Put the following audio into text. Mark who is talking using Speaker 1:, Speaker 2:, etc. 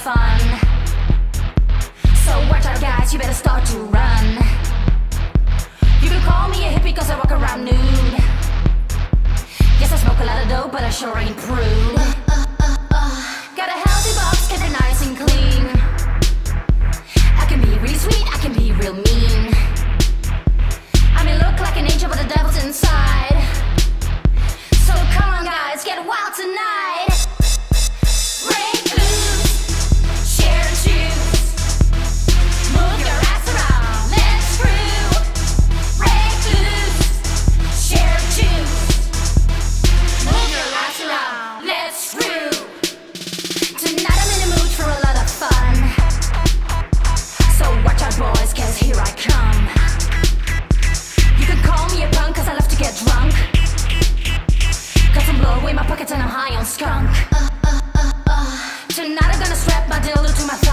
Speaker 1: fun. So watch out guys, you better start to run. You can call me a hippie cause I walk around nude. Yes, I smoke a lot of dope, but I sure ain't prude. Got a healthy box, keep it nice and clean. I can be really sweet, I can be real mean. I may look like an angel, but the devil's inside. So come on guys, get wild tonight. Break loose, share and choose. Move your ass around, let's screw. Break loose, share and choose. Move your ass around, let's screw. Tonight I'm in the mood for a lot of fun. So watch out boys, cause here I come. You can call me a punk cause I love to get drunk. Cause I'm blow away my pockets and I'm high on skunk. Tonight I'm gonna strap my dildo to my face.